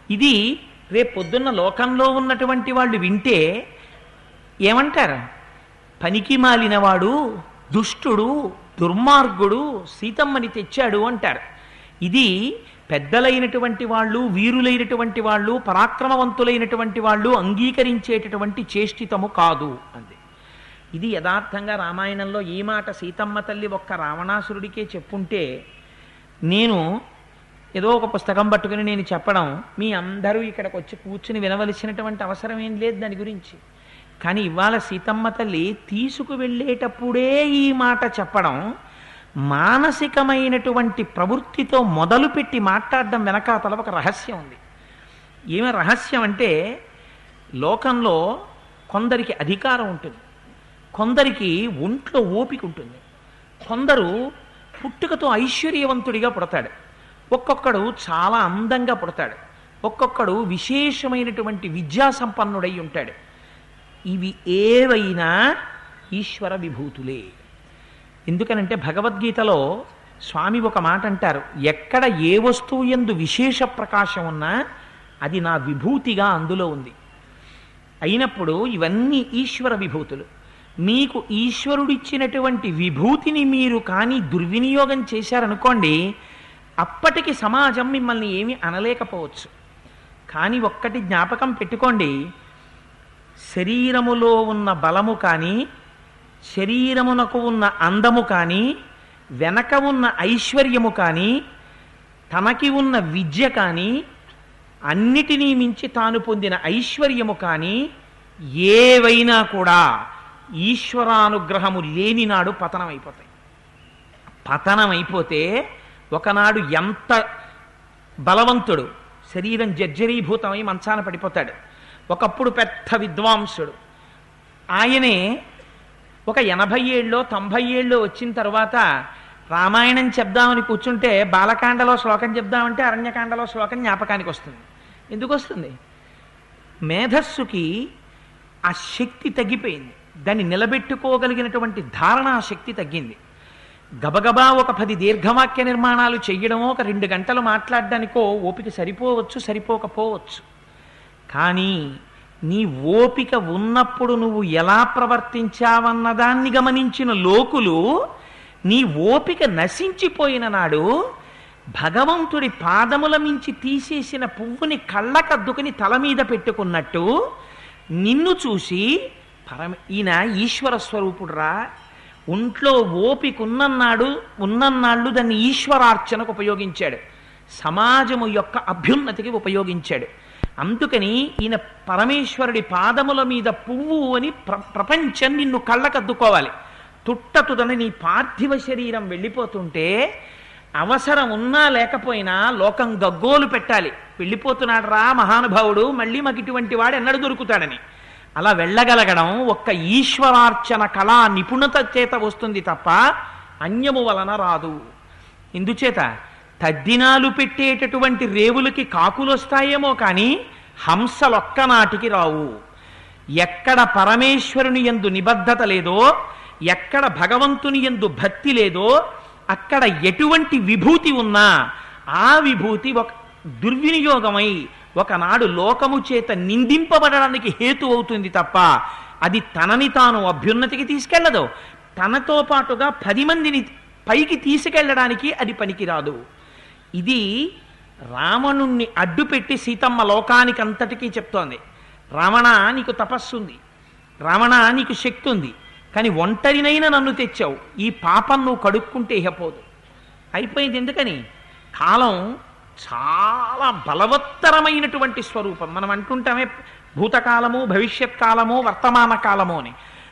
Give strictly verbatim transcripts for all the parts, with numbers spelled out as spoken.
ఇది రేపు పొద్దున్న లోకంలో ఉన్నటువంటి వాళ్ళు వింటే ఏమంటారు? పనికి మాలినవాడు, దుష్టుడు, దుర్మార్గుడు సీతమ్మని తెచ్చాడు అంటారు. ఇది పెద్దలైనటువంటి వాళ్ళు, వీరులైనటువంటి వాళ్ళు, పరాక్రమవంతులైనటువంటి వాళ్ళు అంగీకరించేటటువంటి చేష్టితము కాదు అంది. ఇది యథార్థంగా రామాయణంలో ఈ మాట సీతమ్మ తల్లి ఒక్క రావణాసురుడికే చెప్పుంటే, నేను ఏదో ఒక పుస్తకం పట్టుకుని నేను చెప్పడం, మీ అందరూ ఇక్కడికి వచ్చి కూర్చుని వినవలసినటువంటి అవసరం ఏం లేదు దాని గురించి. కానీ ఇవాళ సీతమ్మ తల్లి తీసుకువెళ్ళేటప్పుడే ఈ మాట చెప్పడం, మానసికమైనటువంటి ప్రవృత్తితో మొదలుపెట్టి మాట్లాడడం వెనకాతల ఒక రహస్యం ఉంది. ఏమి రహస్యం అంటే, లోకంలో కొందరికి అధికారం ఉంటుంది, కొందరికి ఒంట్లో ఓపిక ఉంటుంది, కొందరు పుట్టుకతో ఐశ్వర్యవంతుడిగా పుడతాడు, ఒక్కొక్కడు చాలా అందంగా పుడతాడు, ఒక్కొక్కడు విశేషమైనటువంటి విద్యా సంపన్నుడై ఉంటాడు. ఇవి ఏవైనా ఈశ్వర విభూతులే. ఎందుకనంటే భగవద్గీతలో స్వామి ఒక మాట అంటారు, ఎక్కడ ఏ వస్తువు యందు విశేష ప్రకాశం ఉన్నా అది నా విభూతిగా అందులో ఉంది. అయినప్పుడు ఇవన్నీ ఈశ్వర విభూతులు. మీకు ఈశ్వరుడిచ్చినటువంటి విభూతిని మీరు కానీ దుర్వినియోగం చేశారనుకోండి, అప్పటికి సమాజం మిమ్మల్ని ఏమీ అనలేకపోవచ్చు. కానీ ఒక్కటి జ్ఞాపకం పెట్టుకోండి, శరీరములో ఉన్న బలము కానీ, శరీరమునకు ఉన్న అందము కానీ, వెనక ఉన్న ఐశ్వర్యము కానీ, తనకి ఉన్న విద్య కానీ, అన్నిటినీ మించి తాను పొందిన ఐశ్వర్యము కానీ ఏవైనా కూడా ఈశ్వరానుగ్రహము లేని నాడు పతనమైపోతాయి. పతనమైపోతే ఒకనాడు ఎంత బలవంతుడు శరీరం జర్జరీభూతమై మంచాన పడిపోతాడు. ఒకప్పుడు పెద్ద విద్వాంసుడు, ఆయనే ఒక ఎనభై ఏళ్ళలో తొంభై ఏళ్ళలో వచ్చిన తర్వాత రామాయణం చెప్దామని కూర్చుంటే బాలకాండలో శ్లోకం చెప్దామంటే అరణ్యకాండలో శ్లోకం జ్ఞాపకానికి వస్తుంది. ఎందుకు వస్తుంది? మేధస్సుకి ఆ శక్తి తగ్గిపోయింది, దాన్ని నిలబెట్టుకోగలిగినటువంటి ధారణా శక్తి తగ్గింది. గబగబా ఒక పది దీర్ఘవాక్య నిర్మాణాలు చెయ్యడమో, ఒక రెండు గంటలు మాట్లాడడానికో ఓపిక సరిపోవచ్చు, సరిపోకపోవచ్చు. కానీ నీ ఓపిక ఉన్నప్పుడు నువ్వు ఎలా ప్రవర్తించావన్నదాన్ని గమనించిన లోకులు నీ ఓపిక నశించిపోయిన నాడు భగవంతుడి పాదముల మించి తీసేసిన పువ్వుని కళ్ళకద్దుకుని తల మీద పెట్టుకున్నట్టు నిన్ను చూసి పరమ ఈయన ఈశ్వర స్వరూపుడురా, ఒంట్లో ఓపిక ఉన్నన్నాడు ఉన్నన్నాళ్ళు దాన్ని ఈశ్వరార్చనకు ఉపయోగించాడు, సమాజము యొక్క అభ్యున్నతికి ఉపయోగించాడు. అందుకని ఈయన పరమేశ్వరుడి పాదముల మీద పువ్వు అని ప్ర ప్రపంచం నిన్ను కళ్ళకద్దుకోవాలి. తుట్టతుదని నీ పార్థివ శరీరం వెళ్ళిపోతుంటే అవసరం ఉన్నా లేకపోయినా లోకం గగ్గోలు పెట్టాలి, వెళ్ళిపోతున్నాడు రా మహానుభావుడు, మళ్ళీ మాకు ఇటువంటి వాడు ఎన్నడు దొరుకుతాడని. అలా వెళ్ళగలగడం ఒక్క ఈశ్వరార్చన కళా నిపుణత చేత వస్తుంది తప్ప అన్యము వలన రాదు. ఇందుచేత తద్దినాలు పెట్టేటటువంటి రేవులకి కాకులు వస్తాయేమో కానీ హంసలొక్కనాటికి రావు. ఎక్కడ పరమేశ్వరుని యందు నిబద్ధత లేదో, ఎక్కడ భగవంతుని యందు భక్తి లేదో, అక్కడ ఎటువంటి విభూతి ఉన్నా ఆ విభూతి ఒక దుర్వినియోగమై ఒకనాడు లోకము చేత నిందింపబడడానికి హేతు అవుతుంది తప్ప అది తనని తాను అభ్యున్నతికి తీసుకెళ్లదు. తనతో పాటుగా పది మందిని పైకి తీసుకెళ్లడానికి అది పనికిరాదు. ఇది రావణుణ్ణి అడ్డుపెట్టి సీతమ్మ లోకానికి అంతటికీ చెప్తోంది, రావణ నీకు తపస్సుంది, రావణ నీకు శక్తి ఉంది, కానీ ఒంటరినైనా నన్ను తెచ్చావు, ఈ పాపం నువ్వు కడుక్కుంటే ఇహపోదు. అయిపోయింది. ఎందుకని? కాలం చాలా బలవత్తరమైనటువంటి స్వరూపం. మనం అంటుంటామే భూతకాలము, భవిష్యత్ కాలము, వర్తమాన కాలము అని.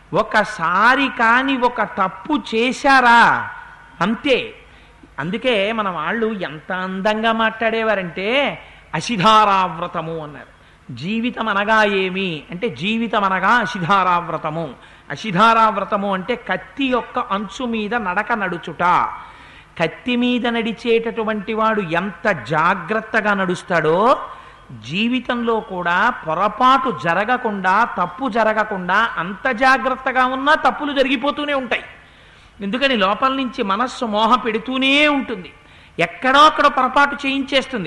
ఒకసారి కాని ఒక తప్పు చేశారా అంతే. అందుకే మన వాళ్ళు ఎంత అందంగా మాట్లాడేవారంటే అశిధారావ్రతము అన్నారు. జీవితం అనగా ఏమి అంటే జీవితం అనగా అశిధారావ్రతము. అశిధారావ్రతము అంటే కత్తి యొక్క అంచు మీద నడక నడుచుట. కత్తి మీద నడిచేటటువంటి వాడు ఎంత జాగ్రత్తగా నడుస్తాడో జీవితంలో కూడా పొరపాటు జరగకుండా, తప్పు జరగకుండా అంత జాగ్రత్తగా ఉన్నా తప్పులు జరిగిపోతూనే ఉంటాయి. ఎందుకని లోపల నుంచి మనస్సు మోహ పెడుతూనే ఉంటుంది, ఎక్కడో అక్కడ పొరపాటు చేయించేస్తుంది.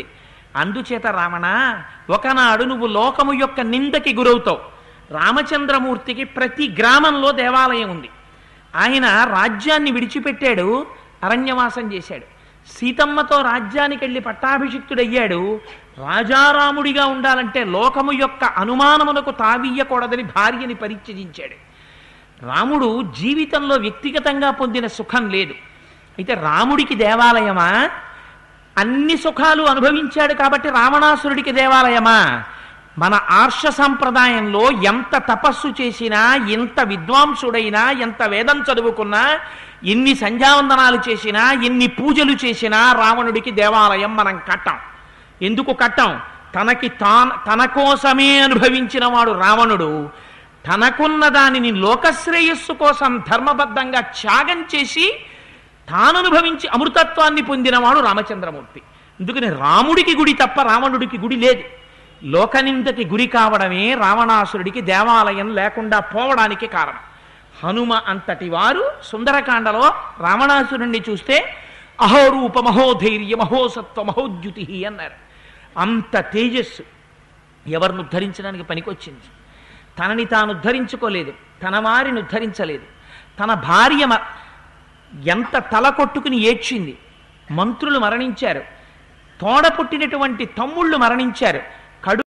అందుచేత రావణ, ఒకనాడు నువ్వు లోకము యొక్క నిందకి గురవుతావు. రామచంద్రమూర్తికి ప్రతి గ్రామంలో దేవాలయం ఉంది. ఆయన రాజ్యాన్ని విడిచిపెట్టాడు, అరణ్యవాసం చేశాడు. సీతమ్మతో రాజ్యానికి వెళ్ళి పట్టాభిషిక్తుడయ్యాడు. రాజారాముడిగా ఉండాలంటే లోకము యొక్క అనుమానమునకు తావీయకూడదని భార్యని పరిత్యజించాడు. రాముడు జీవితంలో వ్యక్తిగతంగా పొందిన సుఖం లేదు. అయితే రాముడికి దేవాలయమా? అన్ని సుఖాలు అనుభవించాడు కాబట్టి రావణాసురుడికి దేవాలయమా? మన ఆర్ష సంప్రదాయంలో ఎంత తపస్సు చేసినా, ఎంత విద్వాంసుడైనా, ఎంత వేదం చదువుకున్నా, ఎన్ని సంధ్యావందనాలు చేసినా, ఎన్ని పూజలు చేసినా రావణుడికి దేవాలయం మనం కట్టాం. ఎందుకు కట్టాం? తనకి తాన్ తన కోసమే అనుభవించిన వాడు రావణుడు. తనకున్న దానిని లోకశ్రేయస్సు కోసం ధర్మబద్ధంగా త్యాగం చేసి తాననుభవించి అమృతత్వాన్ని పొందినవాడు రామచంద్రమూర్తి. అందుకని రాముడికి గుడి తప్ప రావణుడికి గుడి లేదు. లోకనిందకి గురి కావడమే రావణాసురుడికి దేవాలయం లేకుండా పోవడానికి కారణం. హనుమ అంతటి వారు సుందరకాండలో రావణాసురుణ్ణి చూస్తే అహోరూప మహోధైర్య మహోసత్వ మహోద్యుతి అన్నారు. అంత తేజస్సు ఎవరిని ఉద్ధరించడానికి పనికొచ్చింది. తనని తాను ఉద్ధరించుకోలేదు, తన వారిని ఉద్ధరించలేదు. తన భార్య ఎంత తల కొట్టుకుని ఏడ్చింది. మంత్రులు మరణించారు, తోడ పుట్టినటువంటి తమ్ముళ్ళు మరణించారు.